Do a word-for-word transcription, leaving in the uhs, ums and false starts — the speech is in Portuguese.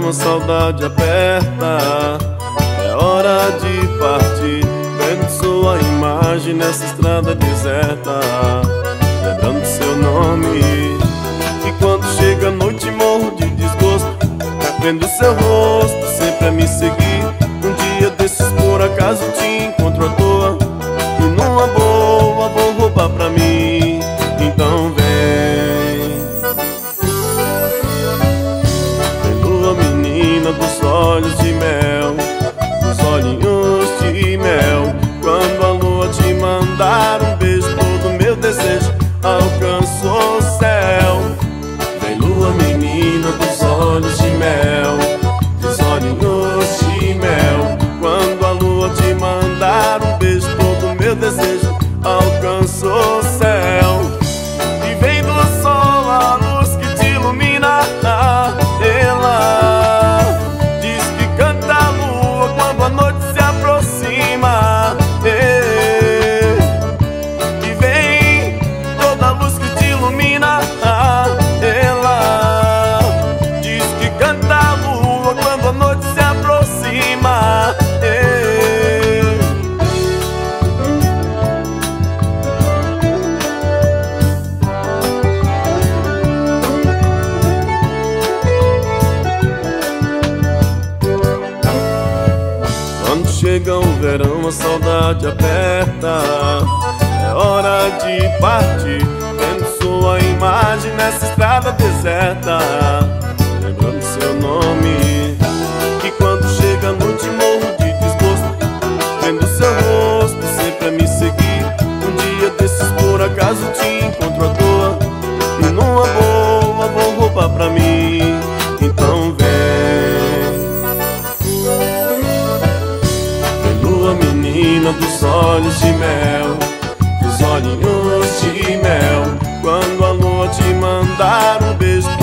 verão a saudade aperta, é hora de partir. Vendo sua imagem nessa estrada deserta, lembrando seu nome. E quando chega a noite morro de desgosto, vendo seu rosto sempre a me seguir. Um dia desses por acaso te encontro à toa, e numa boa vou roubar pra mim. Então vem, vem lua menina dos olhos de mel, dos olhinhos de mel. Quando a lua te mandar um beijo, todo meu desejo alcançou o céu. Vem lua menina dos olhos de mel, dos olhinhos de mel. Quando a lua te mandar um beijo, todo meu desejo alcançou o céu. E vem do sol a luz que te ilumina, ela diz que canta a lua quando a noite se aproxima. E vem toda a luz que te ilumina, ela diz que canta a lua quando a noite se aproxima. Quando chega o verão a saudade aperta, é hora de partir. Vendo sua imagem nessa estrada deserta, lembrando seu nome. E quando chega a noite morro de desgosto, vendo seu rosto sempre a me seguir. Um dia desses por acaso te encontro à toa, e numa boa vou roubar pra mim. Então vem, lua menina dos olhos de mel, dos olhinhos de mel. Quando a lua te mandar um beijo,